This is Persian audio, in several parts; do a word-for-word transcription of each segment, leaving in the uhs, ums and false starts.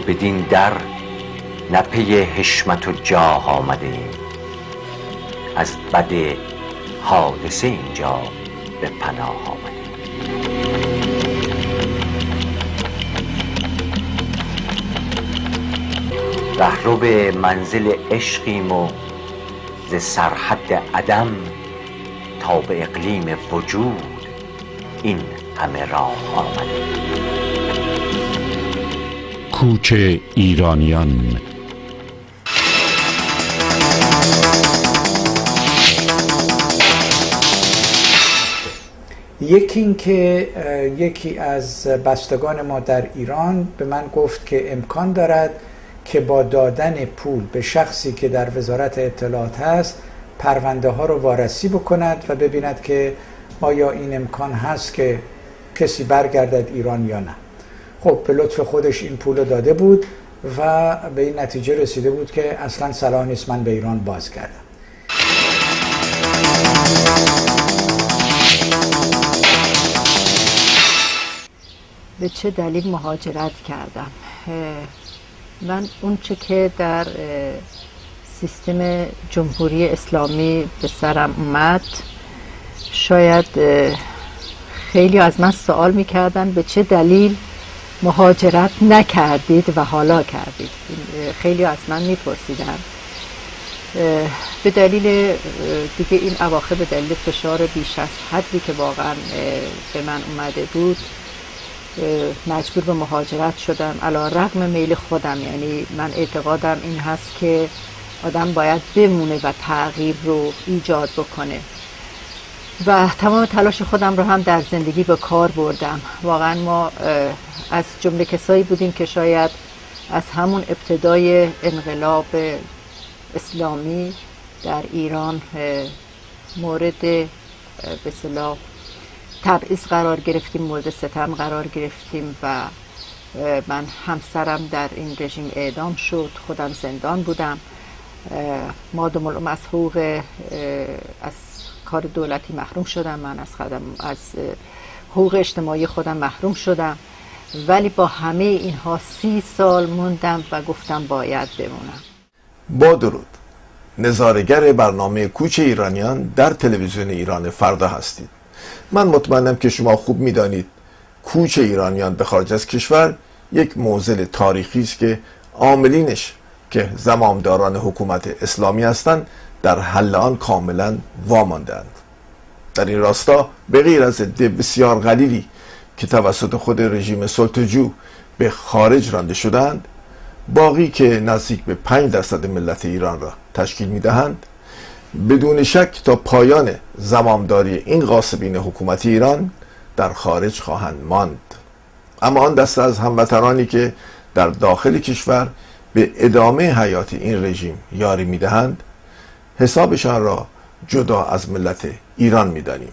بدین در نه پی حشمت و جاه آمده ایم، از بد حادثه اینجا به پناه آمده ایم. رهرو منزل عشقیم و ز سرحد عدم تا به اقلیم وجود این همه راه آمده. کوچ ایرانیان. یکی این که یکی از بستگان ما در ایران به من گفت که امکان دارد که با دادن پول به شخصی که در وزارت اطلاعات هست پرونده ها رو وارسی بکند و ببیند که آیا این امکان هست که کسی برگردد ایران یا نه. خب به لطف خودش این پول رو داده بود و به این نتیجه رسیده بود که اصلا صلاح نیست من به ایران بازگردم. به چه دلیل مهاجرت کردم؟ من اون چه که در سیستم جمهوری اسلامی به سرم اومد، شاید خیلی از من سوال میکردن به چه دلیل مهاجرت نکردید و حالا کردید. خیلی از من میپرسیدن. به دلیل دیگه این اواخر به دلیل فشار بیش از حدی که واقعا به من اومده بود مجبور به مهاجرت شدم علی رغم میل خودم. یعنی من اعتقادم این هست که آدم باید بمونه و تغییر رو ایجاد بکنه و تمام تلاش خودم رو هم در زندگی به کار بردم. واقعا ما از جمله کسایی بودیم که شاید از همون ابتدای انقلاب اسلامی در ایران مورد به اصطلاح تبعیض قرار گرفتیم، مورد ستم قرار گرفتیم و من همسرم در این رژیم اعدام شد، خودم زندان بودم. مادام العمر از حقوق از کار دولتی محروم شدم، من از خدم از حقوق اجتماعی خودم محروم شدم، ولی با همه اینها سی سال موندم و گفتم باید بمونم. با درود، نظاره‌گر برنامه کوچ ایرانیان در تلویزیون ایران فردا هستید. من مطمئنم که شما خوب میدانید کوچ ایرانیان به خارج از کشور یک معضل تاریخی است که عاملینش که زمامداران حکومت اسلامی هستند در حل آن کاملا وامانده‌اند. در این راستا به غیر از عده بسیار قلیلی که توسط خود رژیم سلطه‌جو به خارج رانده شدند، باقی که نزدیک به پنج درصد ملت ایران را تشکیل می‌دهند، بدون شک تا پایان زمامداری این غاصبین حکومتی ایران در خارج خواهند ماند. اما آن دسته از هموطنانی که در داخل کشور به ادامه حیات این رژیم یاری می‌دهند، حسابشان را جدا از ملت ایران می‌دانیم.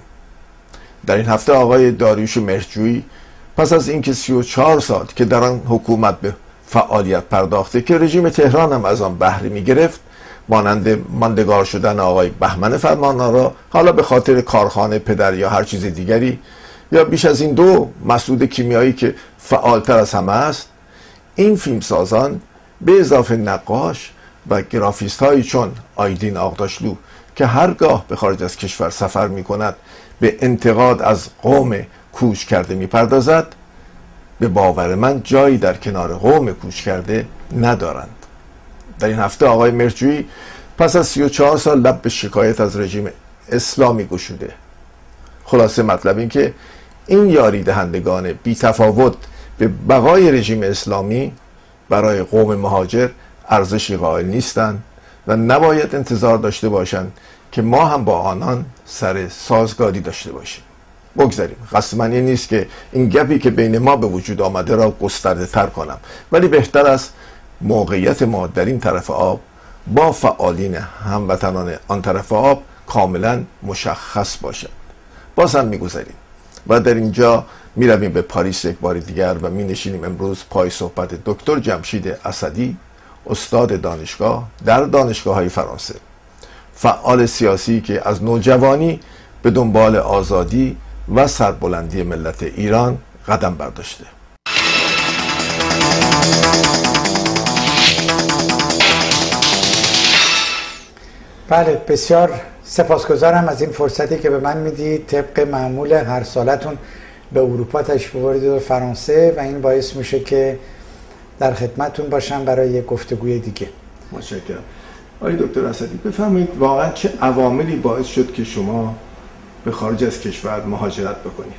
در این هفته آقای داریوش مهرجویی پس از اینکه سی و چهار سال که در آن حکومت به فعالیت پرداخته که رژیم تهران هم از آن بهره می‌گرفت، مانند ماندگار شدن آقای بهمن فرمانآرا، حالا به خاطر کارخانه پدر یا هر چیز دیگری، یا بیش از این دو مسعود کیمیایی که فعالتر از همه است، این فیلمسازان به اضافه نقاش و گرافیست هایی چون آیدین آغداشلو که هرگاه به خارج از کشور سفر می کند به انتقاد از قوم کوچ کرده می پردازد، به باور من جایی در کنار قوم کوچ کرده ندارند. در این هفته آقای مهرجویی پس از سی و چهار سال لب به شکایت از رژیم اسلامی گشوده. خلاصه مطلب این که این یاری دهندگان بی تفاوت به بقای رژیم اسلامی برای قوم مهاجر ارزشی قائل نیستند و نباید انتظار داشته باشند که ما هم با آنان سر سازگاری داشته باشیم. بگذاریم، قصد من این نیست که این گپی که بین ما به وجود آمده را گسترده تر کنم، ولی بهتر است موقعیت ما در این طرف آب با فعالین هموطنان آن طرف آب کاملا مشخص باشد. باز هم میگذاریم و در اینجا می رویم به پاریس یک بار دیگر و می نشینیم امروز پای صحبت دکتر جمشید اسدی، استاد دانشگاه در دانشگاه های فرانسه، فعال سیاسی که از نوجوانی به دنبال آزادی و سربلندی ملت ایران قدم برداشته. بله، بسیار سپاسگزارم از این فرصتی که به من میدید. طبق معمول هر سالتون به اروپا تشریف آوردید و فرانسه و این باعث میشه که در خدمتتون باشم برای گفتگوی دیگه. متشکرم. آقای دکتر اسدی بفرمایید واقعا چه عواملی باعث شد که شما به خارج از کشور مهاجرت بکنید؟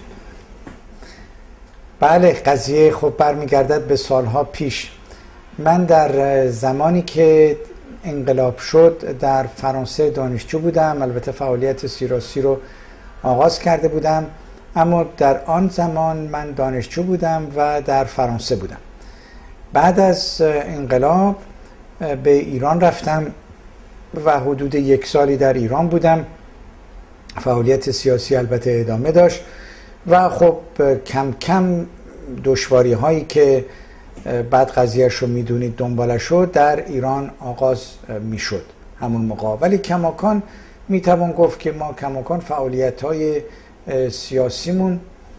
بله، قضیه خب برمیگردد به سالها پیش. من در زمانی که انقلاب شد در فرانسه دانشجو بودم، البته فعالیت سیاسی رو آغاز کرده بودم، اما در آن زمان من دانشجو بودم و در فرانسه بودم. بعد از انقلاب به ایران رفتم و حدود یک سالی در ایران بودم. فعالیت سیاسی البته ادامه داشت و خب کم کم دشواری هایی که بعد قضیهش رو میدونید دنبالش شد در ایران آغاز میشد همون موقع، ولی کماکان میتوان گفت که ما کماکان فعالیت های سیاسیمون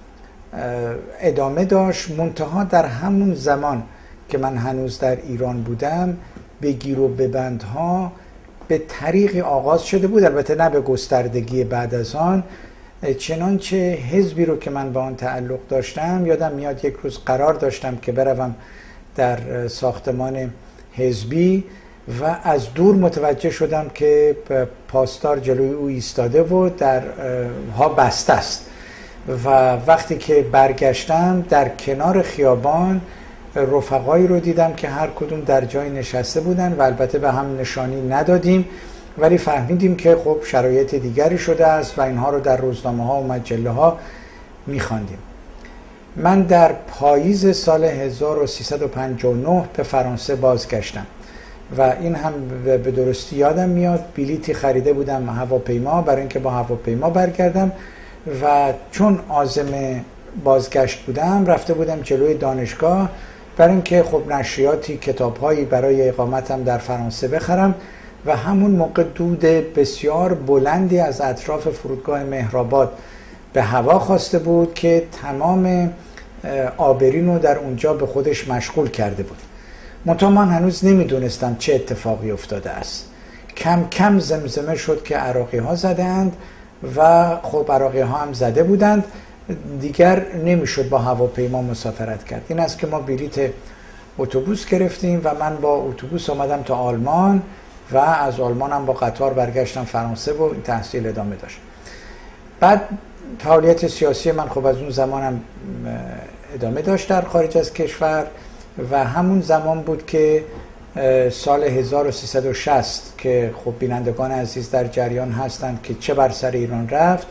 ادامه داشت. منتها در همون زمان که من هنوز در ایران بودم به گیر و ببندها به طریقی آغاز شده بود، البته نه به گستردگی بعد از آن. چنانچه حزبی رو که من با آن تعلق داشتم، یادم میاد یک روز قرار داشتم که بروم در ساختمان حزبی و از دور متوجه شدم که پاسدار جلوی او ایستاده و در ها بسته است و وقتی که برگشتم در کنار خیابان رفقایی رو دیدم که هر کدوم در جای نشسته بودن و البته به هم نشانی ندادیم، ولی فهمیدیم که خب شرایط دیگری شده است و اینها رو در روزنامه ها و مجله ها می‌خواندیم. من در پاییز سال هزار و سیصد و پنجاه و نه به فرانسه بازگشتم و این هم به درستی یادم میاد. بلیتی خریده بودم هواپیما برای اینکه با هواپیما برگردم و چون عازم بازگشت بودم رفته بودم جلوی دانشگاه برای اینکه خب نشریاتی کتاب‌هایی برای اقامتم در فرانسه بخرم و همون موقع دود بسیار بلندی از اطراف فرودگاه مهرآباد به هوا خواسته بود که تمام آبرین رو در اونجا به خودش مشغول کرده بود. منتها من هنوز نمیدونستم چه اتفاقی افتاده است. کم کم زمزمه شد که عراقی ها زدند و خب عراقی ها هم زده بودند، دیگر نمیشد با هواپیما مسافرت کرد. این است که ما بلیت اتوبوس گرفتیم و من با اتوبوس آمدم تا آلمان و از آلمان هم با قطار برگشتم فرانسه و این تحصیل ادامه داشت. بعد فعالیت سیاسی من خب از اون زمانم ادامه داشت در خارج از کشور و همون زمان بود که سال هزار و سیصد و شصت که خب بینندگان عزیز در جریان هستند که چه بر سر ایران رفت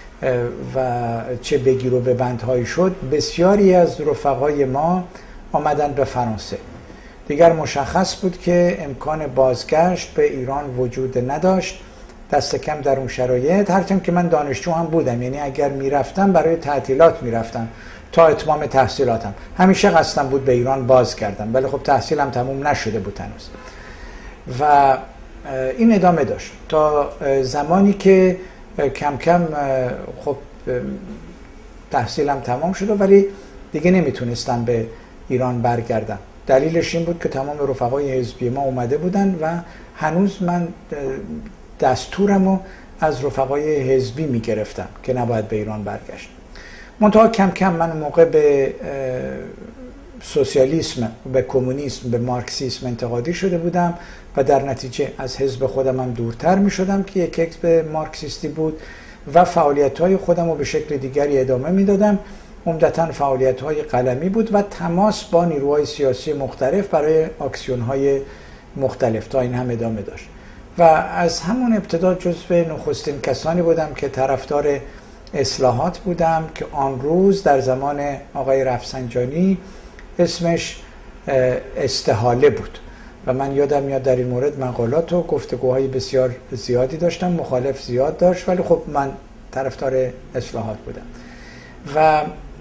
و چه بگیر و ببندهایی شد، بسیاری از رفقای ما آمدن به فرانسه. دیگر مشخص بود که امکان بازگشت به ایران وجود نداشت، دست کم در اون شرایط، هرچند که من دانشجو هم بودم، یعنی اگر میرفتم برای تعطیلات میرفتم تا اتمام تحصیلاتم. همیشه قصدم بود به ایران باز کردم، ولی خب تحصیلم تموم نشده بود هنوز و این ادامه داشت تا زمانی که کم کم خب تحصیلم تمام شد ولی دیگه نمیتونستم به ایران برگردم. دلیلش این بود که تمام رفقای حزبی ما اومده بودن و هنوز من دستورمو از رفقای حزبی میگرفتم که نباید به ایران برگشت. منتها کم کم من موقع به سوسیالیسم، به کمونیسم، به مارکسیسم انتقادی شده بودم و در نتیجه از حزب خودم هم دورتر می شدم که یک حزب مارکسیستی بود و فعالیت‌های خودم رو به شکل دیگری ادامه می دادم. عمدتاً فعالیت‌های قلمی بود و تماس با نیروهای سیاسی مختلف برای اکسیون‌های مختلف تا این هم ادامه داشت و از همون ابتدا جزو نخستین کسانی بودم که طرفدار اصلاحات بودم که آن روز در زمان آقای رفسنجانی اسمش استحاله بود و من یادم میاد در این مورد مقالات و گفتگوهای بسیار زیادی داشتم، مخالف زیاد داشت، ولی خب من طرفدار اصلاحات بودم و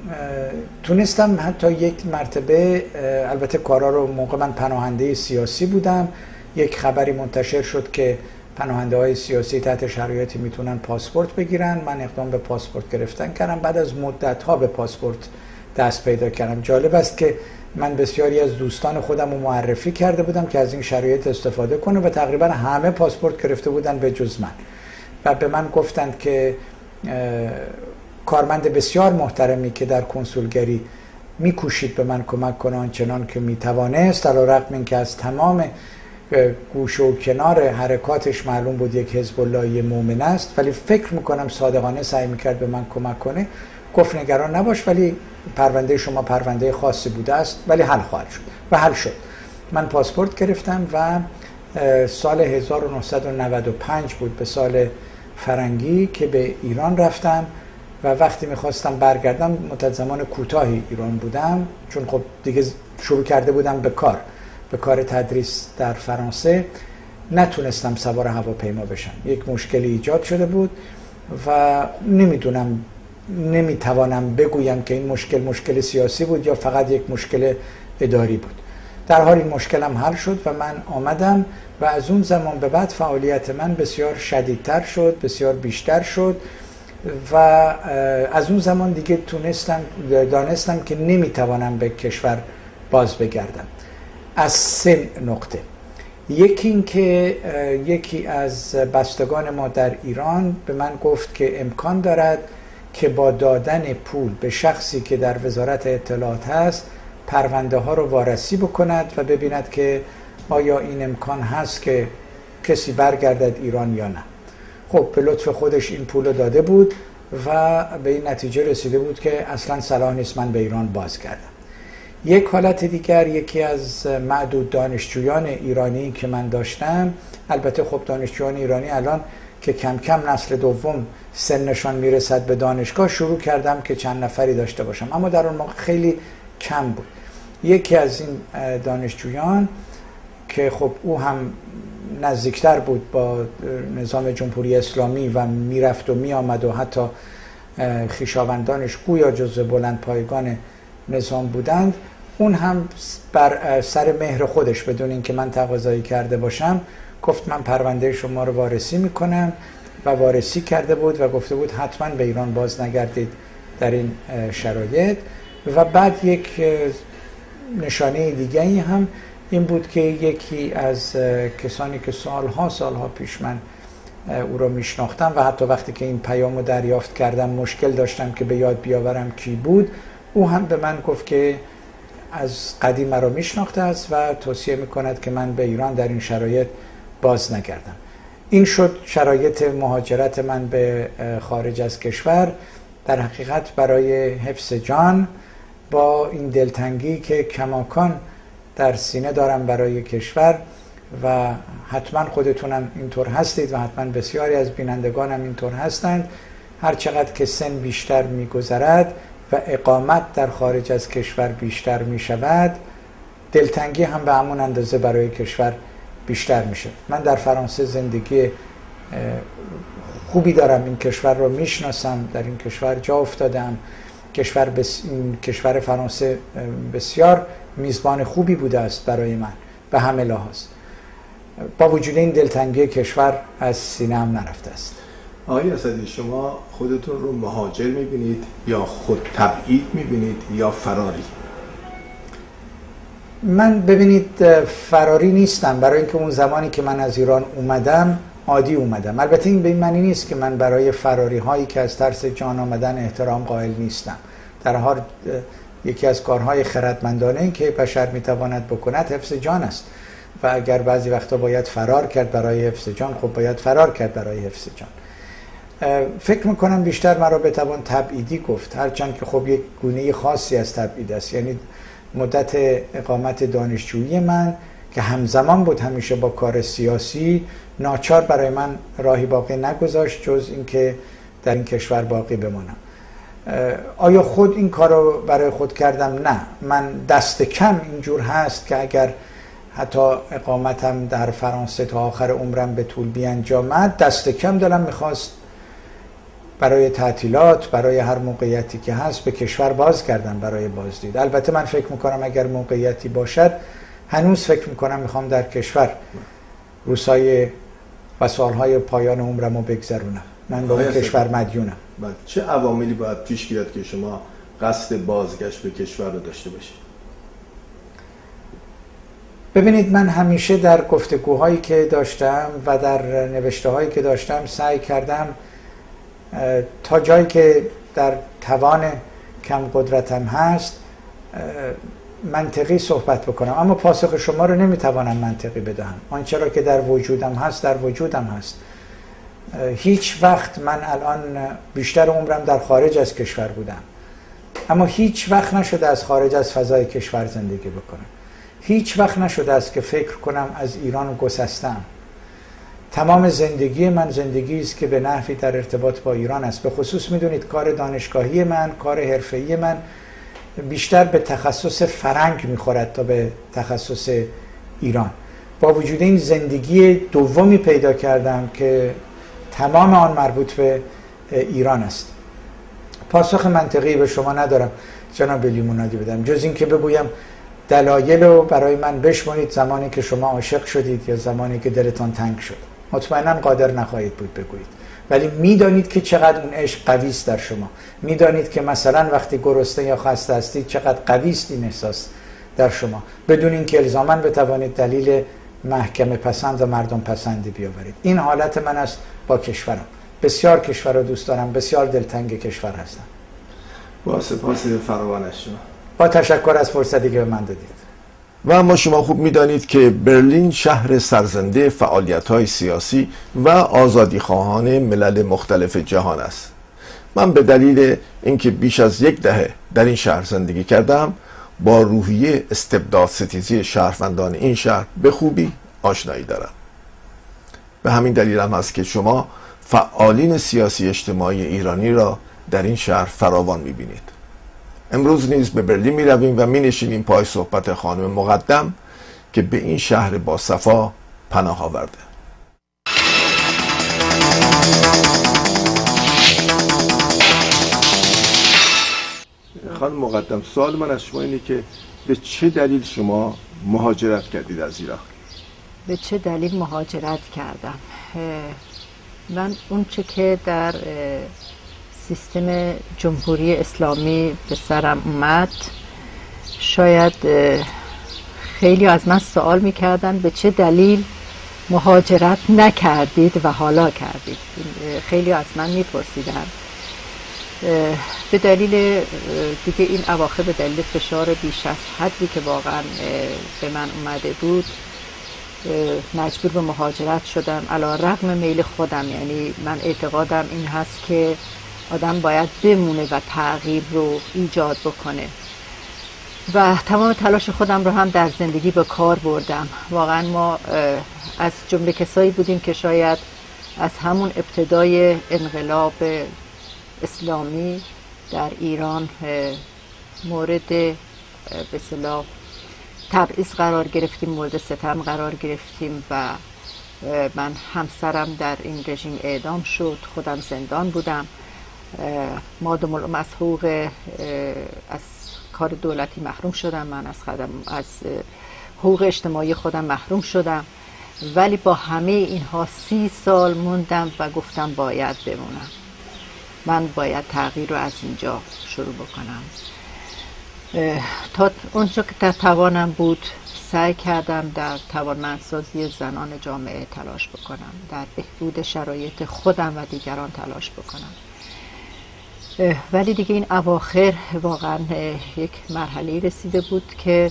تونستم حتی یک مرتبه، البته کارا رو موقع من پناهنده سیاسی بودم، یک خبری منتشر شد که پناهنده های سیاسی تحت شرایطی میتونن پاسپورت بگیرن. من اقدام به پاسپورت گرفتن کردم، بعد از مدت ها به پاسپورت دست پیدا کردم. جالب است که من بسیاری از دوستان خودم رو معرفی کرده بودم که از این شرایط استفاده کنه و تقریبا همه پاسپورت گرفته بودن به جز من و به من گفتند که کارمند بسیار محترمی که در کنسولگری میکوشید به من کمک کنه آنچنان که میتوانست، علیرغم اینکه از تمام گوشه و کنار حرکاتش معلوم بود یک حزب اللهی مومن است، ولی فکر میکنم صادقانه سعی میکرد به من کمک کنه. گفت نگران نباش، ولی پرونده شما پرونده خاصی بوده است ولی حل خواهد شد و حل شد. من پاسپورت گرفتم و سال هزار و نهصد و نود و پنج بود، به سال فرنگی، که به ایران رفتم و وقتی میخواستم برگردم مدت زمان کوتاهی ایران بودم، چون خب دیگه شروع کرده بودم به کار به کار تدریس در فرانسه. نتونستم سوار هواپیما بشم، یک مشکلی ایجاد شده بود و نمیدونم نمیتوانم بگویم که این مشکل مشکل سیاسی بود یا فقط یک مشکل اداری بود. در حال این مشکلم حل شد و من آمدم و از اون زمان به بعد فعالیت من بسیار شدیدتر شد، بسیار بیشتر شد و از اون زمان دیگه تونستم دانستم که نمیتوانم به کشور باز بگردم از سه نقطه. یکی این که یکی از بستگان ما در ایران به من گفت که امکان دارد که با دادن پول به شخصی که در وزارت اطلاعات هست پرونده ها رو وارسی بکند و ببیند که آیا این امکان هست که کسی برگردد ایران یا نه. خب به لطف خودش این پول رو داده بود و به این نتیجه رسیده بود که اصلا صلاح نیست من به ایران بازگردم. یک حالت دیگر، یکی از معدود دانشجویان ایرانی که من داشتم، البته خب دانشجویان ایرانی الان که کم کم نسل دوم سنشان میرسد به دانشگاه شروع کردم که چند نفری داشته باشم، اما در اون موقع خیلی کم بود. یکی از این دانشجویان که خب او هم نزدیکتر بود با نظام جمهوری اسلامی و میرفت و میآمد و حتی خویشاوندانش گویا جزو بلند پایگان نظام بودند، اون هم بر سر مهر خودش بدون اینکه من تقاضایی کرده باشم گفت من پرونده شما رو وارسی میکنم و وارسی کرده بود و گفته بود حتما به ایران باز نگردید در این شرایط. و بعد یک نشانه دیگری هم این بود که یکی از کسانی که سالها سالها پیش من او را میشناختم و حتی وقتی که این پیام رو دریافت کردم مشکل داشتم که به یاد بیاورم کی بود، او هم به من گفت که از قدیم مرا میشناخته است و توصیه میکند که من به ایران در این شرایط باز نگردم. این شد شرایط مهاجرت من به خارج از کشور، در حقیقت برای حفظ جان، با این دلتنگی که کماکان در سینه دارم برای کشور و حتما خودتونم اینطور هستید و حتما بسیاری از بینندگانم اینطور هستند. هر چقدر که سن بیشتر میگذرد و اقامت در خارج از کشور بیشتر می شود، دلتنگی هم به همون اندازه برای کشور بیشتر میشه. من در فرانسه زندگی خوبی دارم، این کشور رو میشناسم، در این کشور جا افتادم. کشور بس... این کشور فرانسه بسیار میزبان خوبی بوده است برای من به همه لحاظ. با وجود این دلتنگی کشور از سینه هم نرفته است. آقای اسدی، شما خودتون رو مهاجر میبینید یا خود تبعید میبینید یا فراری؟ من ببینید فراری نیستم، برای اینکه اون زمانی که من از ایران اومدم عادی اومدم. البته این به این معنی نیست که من برای فراری هایی که از ترس جان آمدن احترام قائل نیستم. در حال یکی از کارهای خردمندانه که بشر میتواند بکند حفظ جان است و اگر بعضی وقتا باید فرار کرد برای حفظ جان، خب باید فرار کرد برای حفظ جان. فکر میکنم بیشتر مرا بتوان تبعیدی گفت، هرچند که خب یک گونه خاصی از تبعید است. یعنی مدت اقامت دانشجویی من که همزمان بود همیشه با کار سیاسی، ناچار برای من راهی باقی نگذاشت جز اینکه در این کشور باقی بمانم. آیا خود این کار رو برای خود کردم؟ نه. من دست کم اینجور هست که اگر حتی اقامتم در فرانسه تا آخر عمرم به طول بیانجامد، دست کم دلم میخواست برای تعطیلات، برای هر موقعیتی که هست به کشور باز کردن برای بازدید. البته من فکر میکنم اگر موقعیتی باشد هنوز فکر میکنم میخوام در کشور روزهای و سالهای پایان عمرم رو بگذرونم. من به اون کشور مدیونم. چه عواملی باید پیش بیاد که شما قصد بازگشت به کشور رو داشته باشید؟ ببینید، من همیشه در گفتگوهایی که داشتم و در نوشته هایی که داشتم سعی کردم تا جایی که در توان کم قدرتم هست منطقی صحبت بکنم، اما پاسخ شما رو نمیتوانم منطقی بدهم. آنچه را که در وجودم هست در وجودم هست. هیچ وقت من الان بیشتر عمرم در خارج از کشور بودم، اما هیچ وقت نشده از خارج از فضای کشور زندگی بکنم. هیچ وقت نشده است که فکر کنم از ایران گسستم. تمام زندگی من زندگی است که به نحوی در ارتباط با ایران است. به خصوص میدونید کار دانشگاهی من، کار حرفه‌ای من بیشتر به تخصص فرنگ میخورد تا به تخصص ایران. با وجود این زندگی دومی پیدا کردم که تمام آن مربوط به ایران است. پاسخ منطقی به شما ندارم جناب لیمونادی بدم، جز این که بگویم دلایل رو برای من بشمونید زمانی که شما عاشق شدید یا زمانی که دلتان تنگ شد. مطمئنا قادر نخواهید بود بگویید، ولی میدانید که چقدر اون عشق قوی است در شما. میدانید که مثلا وقتی گرسنه یا خسته هستید چقدر قوی است این احساس در شما، بدون اینکه الزاما بتوانید دلیل محکمه پسند و مردم پسندی بیاورید. این حالت من است با کشورم. بسیار کشور رو دوست دارم، بسیار دلتنگ کشور هستم. با سپاس فراوان از شما. با تشکر از فرصتی که به من دادید. و اما شما خوب میدانید که برلین شهر سرزنده فعالیت‌های سیاسی و آزادیخواهان ملل مختلف جهان است. من به دلیل اینکه بیش از یک دهه در این شهر زندگی کردم با روحیه استبداد ستیزی شهروندان این شهر به خوبی آشنایی دارم. به همین دلیل هم هست که شما فعالین سیاسی اجتماعی ایرانی را در این شهر فراوان میبینید. امروز نیز به برلین می رویم و می نشینیم پای صحبت خانم مقدم که به این شهر با صفا پناه آورده. خانم مقدم، سوال من از شما اینه که به چه دلیل شما مهاجرت کردید از ایران؟ به چه دلیل مهاجرت کردم؟ من اون چه که در سیستم جمهوری اسلامی به سرم اومد، شاید خیلی از من سوال میکردن به چه دلیل مهاجرت نکردید و حالا کردید. خیلی از من میپرسیدن. به دلیل دیگه این اواخر به دلیل فشار بیش از حدی که واقعا به من اومده بود مجبور به مهاجرت شدم علی رغم میل خودم. یعنی من اعتقادم این هست که آدم باید بمونه و تغییر رو ایجاد بکنه و تمام تلاش خودم رو هم در زندگی به کار بردم. واقعا ما از جمله کسایی بودیم که شاید از همون ابتدای انقلاب اسلامی در ایران مورد به اصطلاح تبعیض قرار گرفتیم، مورد ستم قرار گرفتیم و من همسرم در این رژیم اعدام شد، خودم زندان بودم. مادام العمر از حقوق از کار دولتی محروم شدم، من از خدم از حقوق اجتماعی خودم محروم شدم، ولی با همه اینها سی سال موندم و گفتم باید بمونم. من باید تغییر رو از اینجا شروع بکنم. تا اونجا که در توانم بود سعی کردم در توانمندسازی زنان جامعه تلاش بکنم، در بهبود شرایط خودم و دیگران تلاش بکنم. ولی دیگه این اواخر واقعا یک مرحله رسیده بود که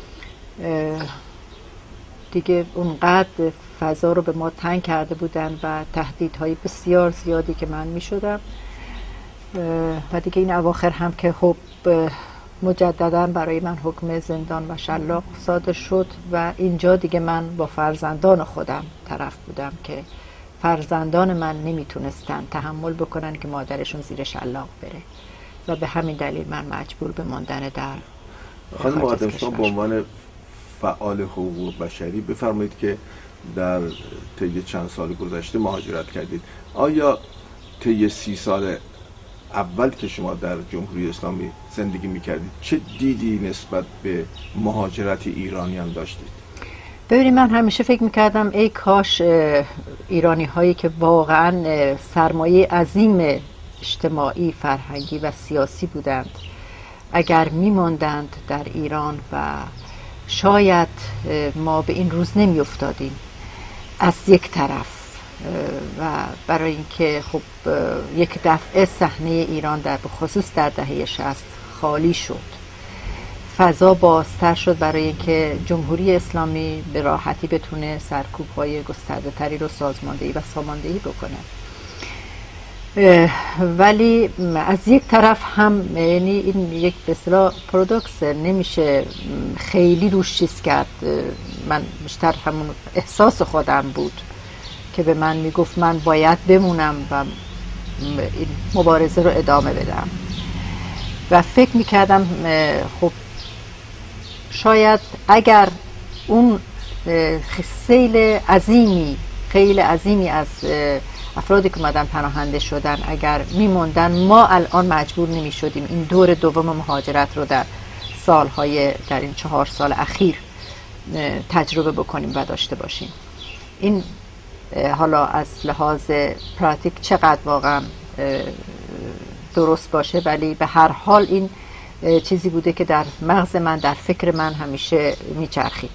دیگه اونقدر فضا رو به ما تنگ کرده بودن و تهدیدهای بسیار زیادی که من می شدم و دیگه این اواخر هم که خب مجددا برای من حکم زندان و شلاق صادر شد و اینجا دیگه من با فرزندان خودم طرف بودم که فرزندان من نمیتونستن تحمل بکنن که مادرشون زیر شلاق بره و به همین دلیل من مجبور به ماندن در خانم مقدم، شما به عنوان فعال حقوق بشری بفرمایید که در طی چند سال گذشته مهاجرت کردید. آیا طی سی سال اول که شما در جمهوری اسلامی زندگی میکردید چه دیدی نسبت به مهاجرت ایرانیان داشتید؟ ببینید، من همیشه فکر میکردم ای کاش ایرانی هایی که واقعا سرمایه عظیم اجتماعی، فرهنگی و سیاسی بودند اگر میماندند در ایران و شاید ما به این روز نمی افتادیم از یک طرف و برای اینکه خب یک دفعه صحنه ایران در بخصوص در دهه شصت خالی شد، فضا بازتر شد برای اینکه جمهوری اسلامی به راحتی بتونه سرکوب‌های گسترده‌تری رو سازماندهی و ساماندهی بکنه. ولی از یک طرف هم یعنی این یک به اصطلاح پارادوکس، نمیشه خیلی روش چیز کرد. من بیشتر همون احساس خودم بود که به من میگفت من باید بمونم و این مبارزه رو ادامه بدم و فکر میکردم خب شاید اگر اون سیل عظیمی خیلی عظیمی از افرادی که اومدن پناهنده شدن اگر میموندن، ما الان مجبور نمی شدیم این دور دوم مهاجرت رو در سالهای در این چهار سال اخیر تجربه بکنیم و داشته باشیم. این حالا از لحاظ پراتیک چقدر واقعا درست باشه، ولی به هر حال این چیزی بوده که در مغز من، در فکر من همیشه میچرخید.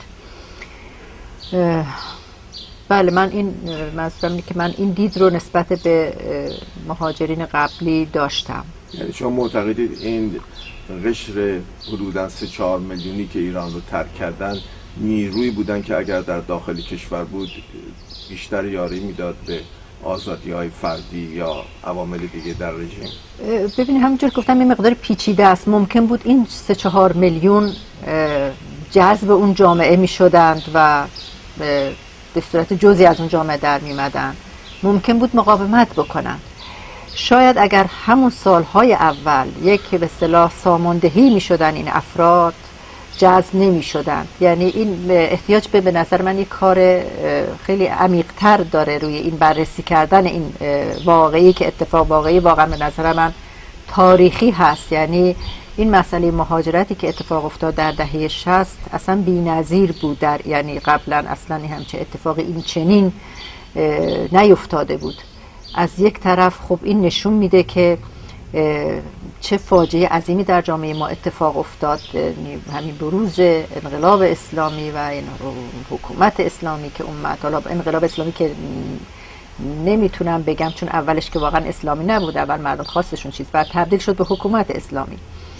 بله، من این منظورم که من این دید رو نسبت به مهاجرین قبلی داشتم. یعنی شما معتقدید این قشر حدوداً سه چهار میلیونی که ایران رو ترک کردن نیرویی بودن که اگر در داخل کشور بود بیشتر یاری میداد به آزادی های فردی یا عوامل دیگه در رژیم؟ ببینید همونجور گفتم این مقدار پیچیده است. ممکن بود این سه چهار میلیون جذب اون جامعه می شدند و به صورت جزئی از اون جامعه در می مدن. ممکن بود مقاومت بکنند. شاید اگر همون سالهای اول یک به اصطلاح ساماندهی می شدن این افراد، جذب نمی شدن. یعنی این احتیاج به به نظر من یک کار خیلی عمیق‌تر داره روی این بررسی کردن این واقعی که اتفاق واقعی واقعا به نظر من تاریخی هست. یعنی این مسئله مهاجرتی که اتفاق افتاد در دهه شصت اصلا بی‌نظیر بود، در یعنی قبلا اصلا همچه اتفاق این چنین نیفتاده بود. از یک طرف خب این نشون میده که چه فاجعه عظیمی در جامعه ما اتفاق افتاد، همین بروز انقلاب اسلامی و این حکومت اسلامی که اومد. حالا انقلاب اسلامی که نمیتونم بگم چون اولش که واقعا اسلامی نبود، اول مردم خواستشون چیز، بعد تبدیل شد به حکومت اسلامی.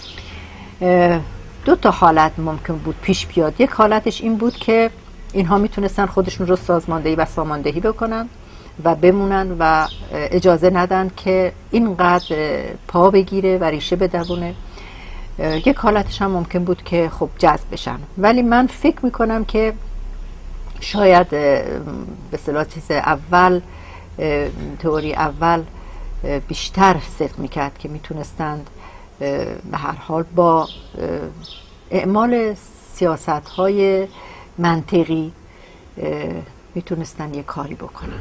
دو تا حالت ممکن بود پیش بیاد. یک حالتش این بود که اینها میتونستن خودشون رو سازماندهی و ساماندهی بکنن و بمونن و اجازه ندن که اینقدر پا بگیره و ریشه بدونه. یک حالتش هم ممکن بود که خب جذب بشن. ولی من فکر میکنم که شاید به اصطلاح چیز اول، تئوری اول بیشتر صدق میکرد که میتونستند به هر حال با اعمال سیاست های منطقی میتونستن یه کاری بکنن.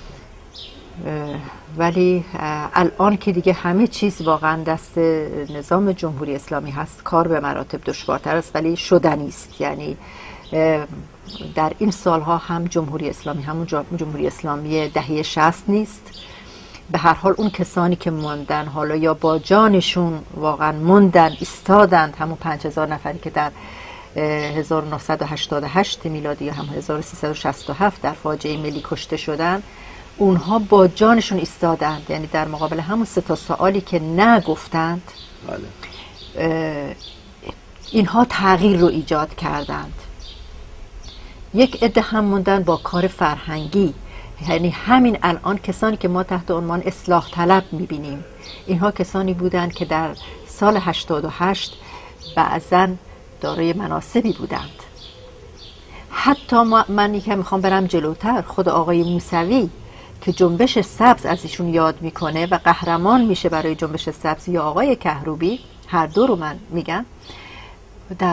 ولی الان که دیگه همه چیز واقعا دست نظام جمهوری اسلامی هست، کار به مراتب دشوارتر است ولی شدنی است. یعنی در این سالها هم جمهوری اسلامی همون جمهوری اسلامی دهه شصت نیست. به هر حال اون کسانی که موندن، حالا یا با جانشون واقعا موندن، ایستادند، همون پنج هزار نفری که در هزار و نهصد و هشتاد و هشت میلادی یا هم هزار و سیصد و شصت و هفت در فاجعه ملی کشته شدن، اونها با جانشون ایستادند. یعنی در مقابل همون سه تا سوالی که نگفتند، بله، اینها تغییر رو ایجاد کردند. یک عده هم موندن با کار فرهنگی. یعنی همین الان کسانی که ما تحت عنوان اصلاح طلب میبینیم، اینها کسانی بودند که در سال هشتاد و هشت بعضاً دارای مناصبی بودند. حتی من یکم میخوام برم جلوتر، خود آقای موسوی که جنبش سبز از ایشون یاد میکنه و قهرمان میشه برای جنبش سبز، یا آقای کهروبی، هر دو رو من میگم، در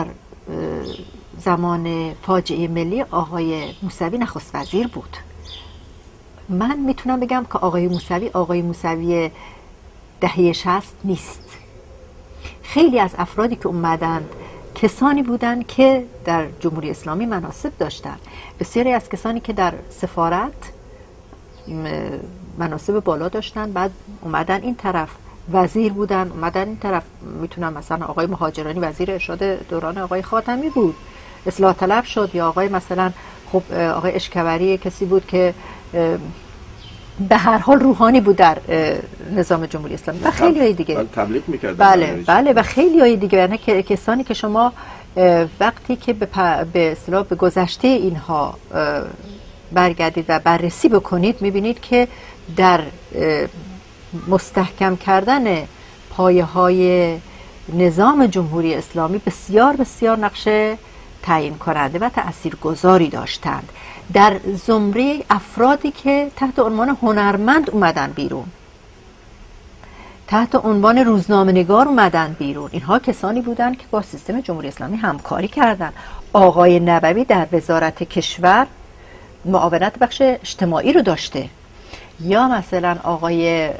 زمان فاجعه ملی آقای موسوی نخست وزیر بود. من میتونم بگم که آقای موسوی آقای موسوی دهه شصت نیست. خیلی از افرادی که اومدند کسانی بودند که در جمهوری اسلامی مناصب داشتند. بسیاری از کسانی که در سفارت مناصب بالا داشتن، بعد اومدن این طرف وزیر بودن، اومدن این طرف. میتونم مثلا آقای مهاجرانی وزیر ارشاد دوران آقای خاتمی بود، اصلاح طلب شد، یا آقای مثلا خب آقای اشکوری کسی بود که به هر حال روحانی بود در نظام جمهوری اسلامی و خیلی های دیگه تبلیغ می‌کردن. بله بله و خیلی های دیگه، یعنی کسانی که شما وقتی که به به اصطلاح به گذشته اینها برگردید و بررسی بکنید میبینید که در مستحکم کردن پایه های نظام جمهوری اسلامی بسیار بسیار نقش تعیین کننده و تاثیرگذاری داشتند. در زمره افرادی که تحت عنوان هنرمند اومدن بیرون، تحت عنوان روزنامه‌نگار اومدن بیرون، اینها کسانی بودند که با سیستم جمهوری اسلامی همکاری کردند. آقای نبوی در وزارت کشور معاونت بخش اجتماعی رو داشته، یا مثلا آقای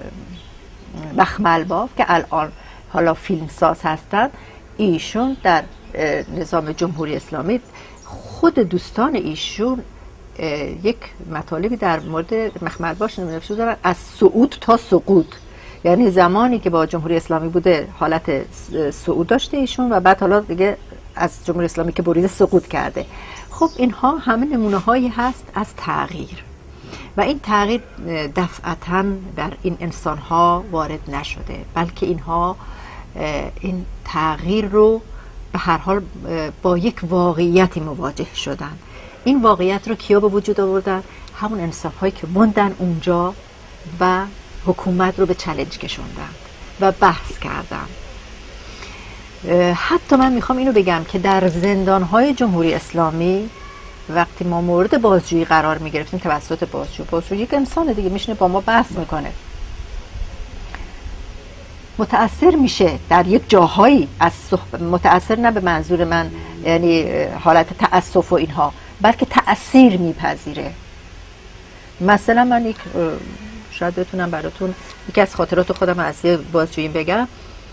مخملباف که الان حالا فیلمساز هستند، ایشون در نظام جمهوری اسلامی خود دوستان ایشون یک مطالبی در مورد مخملباف نوشته بودن از صعود تا سقوط، یعنی زمانی که با جمهوری اسلامی بوده حالت صعود داشته ایشون و بعد حالا دیگه از جمهوری اسلامی که بریده سقوط کرده. خب اینها همه نمونه هایی هست از تغییر و این تغییر دفعتاً در این انسان ها وارد نشده، بلکه اینها این تغییر رو به هر حال با یک واقعیتی مواجه شدن. این واقعیت رو کیا به وجود آوردن؟ همون انسان هایی که موندن اونجا و حکومت رو به چالش کشوندن و بحث کردن. حتی من میخوام اینو بگم که در زندانهای جمهوری اسلامی وقتی ما مورد بازجویی قرار میگرفتیم توسط بازجو، بازجو یک انسان دیگه میشنه با ما بحث میکنه، متأثر میشه در یک جاهایی از صحبت، متأثر نه به منظور من یعنی حالت تأسف و اینها، بلکه تأثیر میپذیره. مثلا من یک شاید بتونم براتون یکی از خاطرات خودم از یه بازجویی بگم.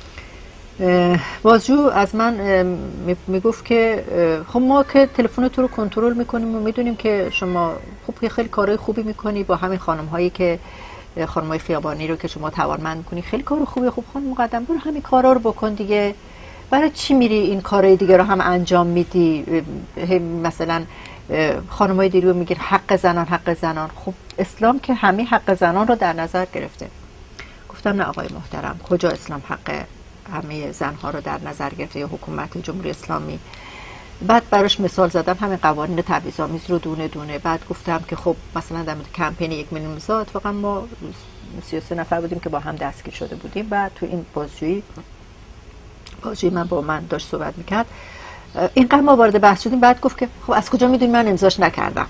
بازجو از من میگفت که خب ما که تلفن تو رو کنترل میکنیم و میدونیم که شما خب خیلی کارهای خوبی میکنی با همین خانم هایی که خانم های خیابانی رو که شما توانمند میکنی، خیلی کار خوبی، خوب خانم مقدم برو همین کارا رو بکن دیگه، برای چی میری این کارهای دیگه رو هم انجام میدی؟ مثلا خانم های دیگه رو میگیر حق زنان حق زنان. خب اسلام که همه حق زنان رو در نظر گرفته. گفتم نه آقای محترم، کجا اسلام حق همه زنها رو در نظر گرفته یا حکومت جمهوری اسلامی؟ بعد براش مثال زدم همین قوانین تبعیض‌آمیز رو دونه دونه. بعد گفتم که خب مثلا در مورد کمپین یک میلیون امضا اتفاقا ما سی و سه نفر بودیم که با هم دستگیر شده بودیم. بعد تو این بازجویی بازجویی من با من داشت صحبت میکرد، اینقدر ما وارد بحث شدیم. بعد گفت که خب از کجا میدونی من امضاش نکردم؟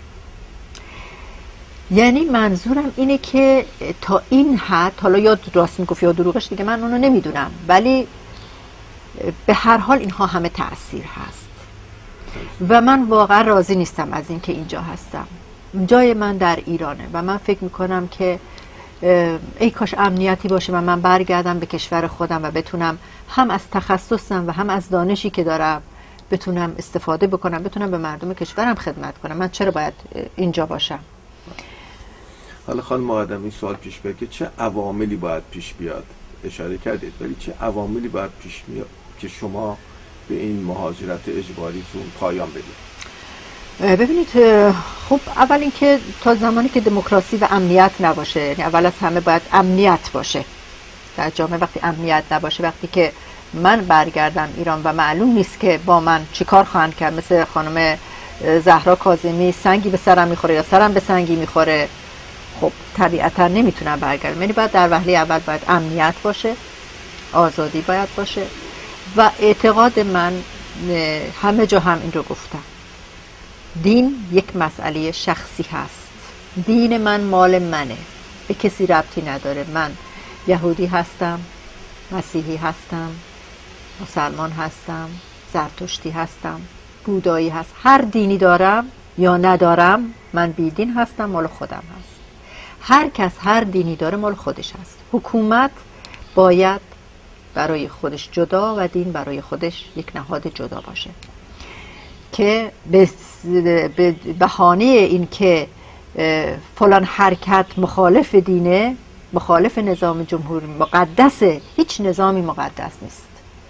یعنی منظورم اینه که تا این حد، حالا یا راست میگفت یا دروغش دیگه من اونو نمیدونم، ولی به هر حال اینها همه تأثیر هست و من واقعا راضی نیستم از این که اینجا هستم. جای من در ایرانه و من فکر میکنم که ای کاش امنیتی باشه و من برگردم به کشور خودم و بتونم هم از تخصصم و هم از دانشی که دارم بتونم استفاده بکنم، بتونم به مردم کشورم خدمت کنم. من چرا باید اینجا باشم؟ حالا خانم مقدم این سوال پیش بیاد که چه عواملی باید پیش بیاد؟ اشاره کردید، ولی چه عواملی باید پیش بیاد که شما به این مهاجرت اجباریتون پایان بدید؟ ببینید خب اول اینکه تا زمانی که دموکراسی و امنیت نباشه، یعنی اول از همه باید امنیت باشه در جامعه. وقتی امنیت نباشه، وقتی که من برگردم ایران و معلوم نیست که با من چیکار خواهند کرد، مثل خانم زهرا کاظمی سنگی به سرم میخوره یا سرم به سنگی میخوره، خب طبیعتا نمیتونم برگردم. یعنی باید در وهله اول باید امنیت باشه، آزادی باید باشه و اعتقاد من همه جا هم این رو گفتم، دین یک مسئله شخصی هست. دین من مال منه، به کسی ربطی نداره. من یهودی هستم، مسیحی هستم، مسلمان هستم، زرتشتی هستم، بودایی هست، هر دینی دارم یا ندارم، من بیدین هستم، مال خودم هست. هر کس هر دینی داره مال خودش هست. حکومت باید برای خودش جدا و دین برای خودش یک نهاد جدا باشه که به بهانه این که فلان حرکت مخالف دینه، مخالف نظام جمهوری مقدسه، هیچ نظامی مقدس نیست.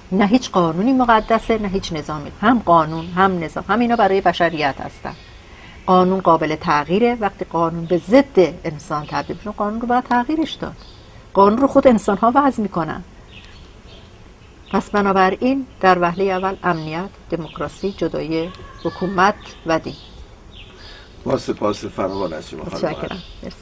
نه هیچ قانونی مقدسه نه هیچ نظامی، هم قانون هم نظام هم اینا برای بشریت هستن. قانون قابل تغییره، وقتی قانون به ضد انسان تبدیل بشه قانون رو باید تغییرش داد. قانون رو خود انسان ها وضع میکنن. پس بنابراین در وهله اول امنیت، دموکراسی، جدایی حکومت و دین. با سپاس فراوان از شما. متشکرم. مرسی.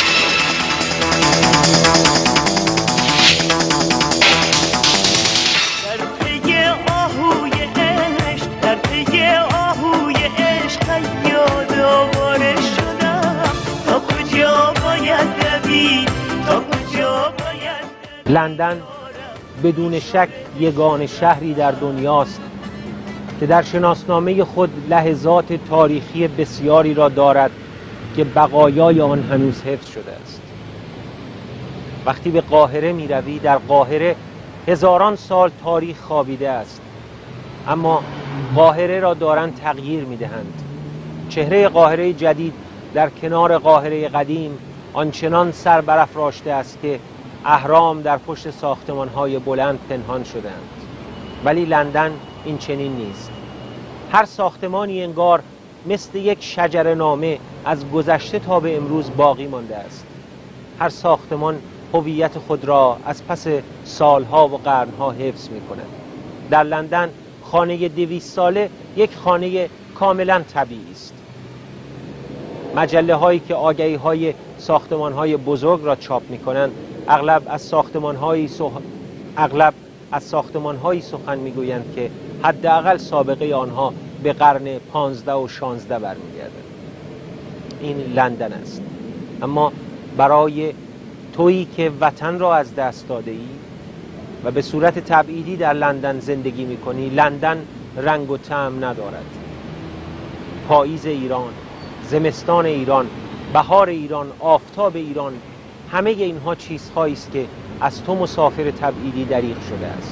در پی آهوی عشق، در پی آهوی عشق یادآور شدم، تا کجا باید دوید، تا کجا باید. لندن بدون شک یگانه شهری در دنیاست که در شناسنامه خود لحظات تاریخی بسیاری را دارد که بقایای آن هنوز حفظ شده است. وقتی به قاهره می روی، در قاهره هزاران سال تاریخ خوابیده است، اما قاهره را دارند تغییر می دهند. چهره قاهره جدید در کنار قاهره قدیم آنچنان سر برافراشته است که اهرام در پشت ساختمان‌های بلند پنهان شدند. ولی لندن این چنین نیست. هر ساختمانی انگار مثل یک شجره‌نامه از گذشته تا به امروز باقی مانده است. هر ساختمان هویت خود را از پس سالها و قرنها حفظ می‌کند. در لندن خانه دویست ساله یک خانه کاملا طبیعی است. مجله‌هایی که آگهی‌های ساختمان‌های بزرگ را چاپ می‌کنند اغلب از ساختمان‌هایی سخ... اغلب از ساختمان‌هایی سخن می‌گویند که حداقل سابقه آنها به قرن پانزده و شانزده برمیگردد. این لندن است. اما برای تویی که وطن را از دست داده‌ای و به صورت تبعیدی در لندن زندگی می‌کنی، لندن رنگ و طعم ندارد. پاییز ایران، زمستان ایران، بهار ایران، آفتاب ایران، همه اینها چیزهایی است که از تو مسافر تبعیدی دریغ شده است.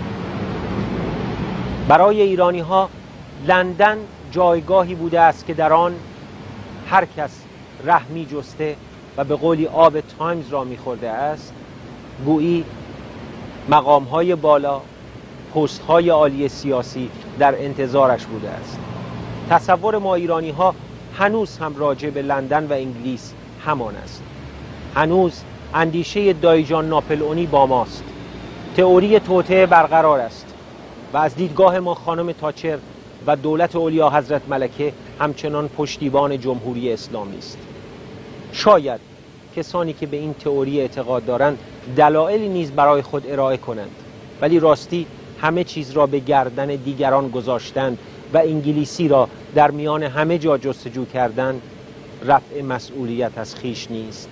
برای ایرانی ها لندن جایگاهی بوده است که در آن هر کس رحمی جسته و به قولی آب تایمز را می‌خورده است، گویی مقام‌های بالا، پست‌های عالی سیاسی در انتظارش بوده است. تصور ما ایرانی ها هنوز هم راجع به لندن و انگلیس همان است. هنوز اندیشه دایجان ناپلئونی با ماست. تئوری توطئه برقرار است و از دیدگاه ما خانم تاچر و دولت اولیا حضرت ملکه همچنان پشتیبان جمهوری اسلامی است. شاید کسانی که به این تئوری اعتقاد دارند دلایلی نیز برای خود ارائه کنند، ولی راستی همه چیز را به گردن دیگران گذاشتند و انگلیسی را در میان همه جا جستجو کردند رفع مسئولیت از خیش نیست.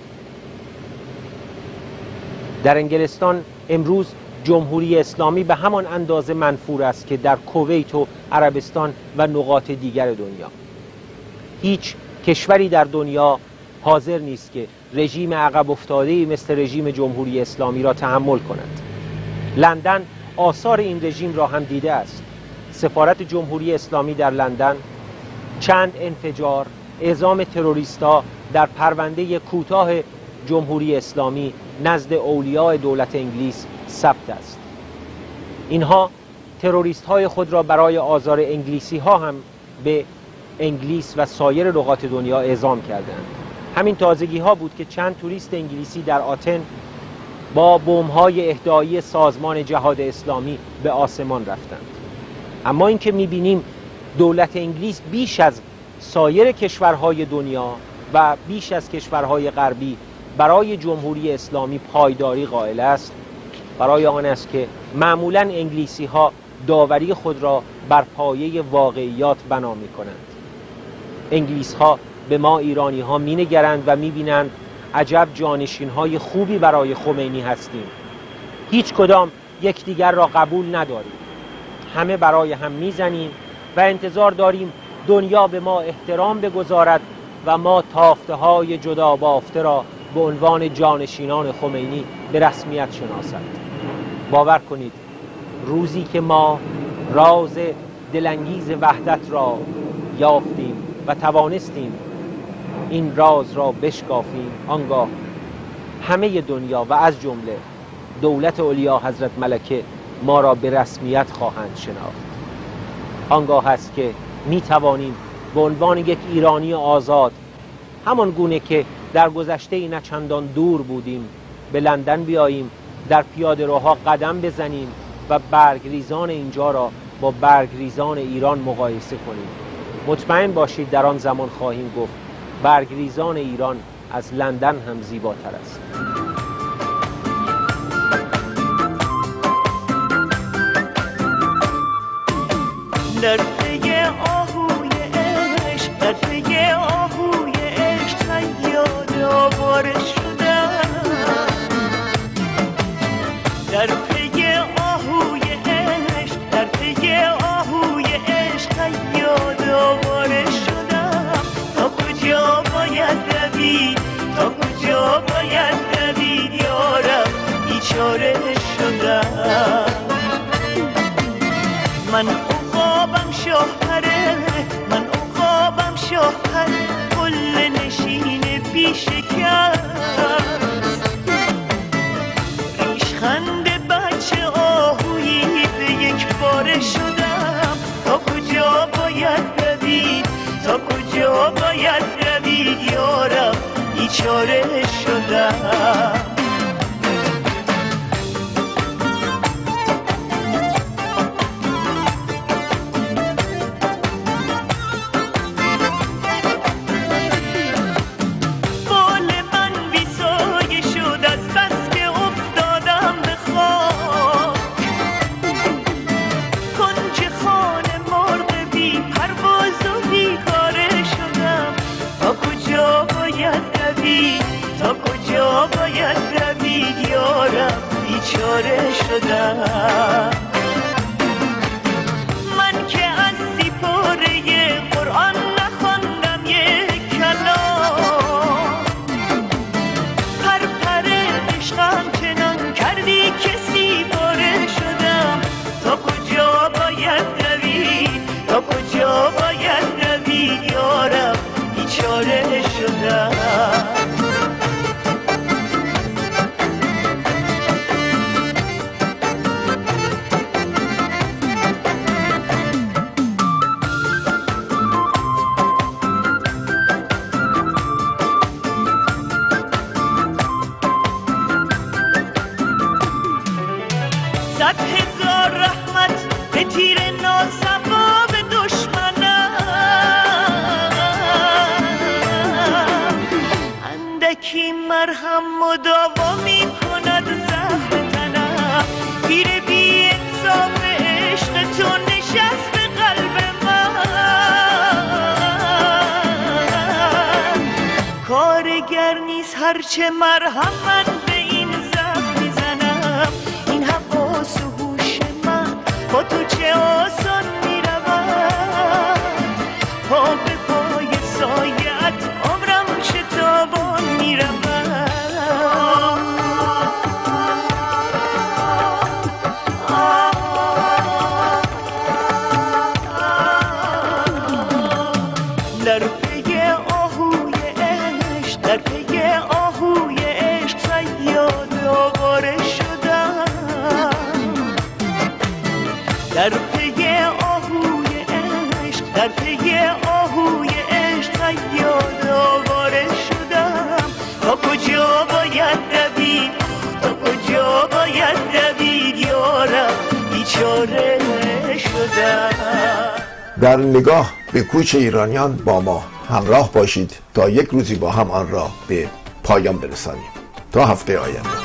در انگلستان امروز جمهوری اسلامی به همان اندازه منفور است که در کویت و عربستان و نقاط دیگر دنیا. هیچ کشوری در دنیا حاضر نیست که رژیم عقب افتاده‌ای مثل رژیم جمهوری اسلامی را تحمل کند. لندن آثار این رژیم را هم دیده است. سفارت جمهوری اسلامی در لندن چند انفجار، اعزام تروریست‌ها در پرونده کوتاه جمهوری اسلامی نزد اولیاء دولت انگلیس ثبت است. اینها تروریست های خود را برای آزار انگلیسی ها هم به انگلیس و سایر نقاط دنیا اعزام کردند. همین تازگی ها بود که چند توریست انگلیسی در آتن با بمب های اهدایی سازمان جهاد اسلامی به آسمان رفتند. اما اینکه می‌بینیم دولت انگلیس بیش از سایر کشورهای دنیا و بیش از کشورهای غربی برای جمهوری اسلامی پایداری قائل است، برای آن است که معمولاً انگلیسی ها داوری خود را بر پایه واقعیات بنا می کنند. انگلیس ها به ما ایرانی ها می نگرند و می بینند عجب جانشین های خوبی برای خمینی هستیم. هیچ کدام یکدیگر را قبول نداریم. همه برای هم می زنیم و انتظار داریم دنیا به ما احترام بگذارد و ما تافته های جدا بافته را به عنوان جانشینان خمینی به رسمیت شناسد. باور کنید روزی که ما راز دلانگیز وحدت را یافتیم و توانستیم این راز را بشکافیم، آنگاه همه دنیا و از جمله دولت اولیا حضرت ملکه ما را به رسمیت خواهند شناخت. آنگاه است که می توانیم به عنوان یک ایرانی آزاد، همان گونه که در گذشته نه چندان دور بودیم، به لندن بیاییم، در پیاده روها قدم بزنیم و برگریزان اینجا را با برگریزان ایران مقایسه کنیم. مطمئن باشید در آن زمان خواهیم گفت برگریزان ایران از لندن هم زیباتر است. در پی آهوی عشق، در پی آهوی عشق صیاد آواره شدم. در پی آهوی عشق، در پی آهوی عشق صیاد آواره شدم. تا کجا باید دوید، تا کجا باید دوید یارم، بیچاره شدم. من عقابم شاهپره، من عقابم شاهپره، کل نشین بیشکست. ریشخند بچه آهویی به یک باره شدم. تا کجا باید دوید، تا کجا باید دوید یارم، بیچاره شدم. تا کجا باید دوید یارم، بیچاره شدم. من که از سیپاره قرآن نخواندم یک کلام، پر پر عشقم چنان کردی که سیپاره شدم. تا کجا باید دوید، تا کجا باید دوید یارم، بیچاره شدم. صد هزار رحمت به تیر ناسوا به دشمنم، اندکی مرهم مداوا می کند زخم تنم. تیر بی انصاف عشق تو نشست به قلب من. کارگر نیست هرچه مرهم من به این زخم میزنم. این حواس و هوش من با تو چه آسان میرود، پا به پای سایت عمرم شتابان میرود. در پی آهوی عشق، در پی آهوی عشق صیاد آواره شدم. در پی آهوی عشق، در پی آهوی عشق صیاد آواره شدم. تا کجا باید دوید، تا کجا باید دوید یارم، بیچاره شدم. در نگاه به کوچ ایرانیان با ما همراه باشید تا یک روزی با هم آن را به پایان برسانیم. تا هفته آینده.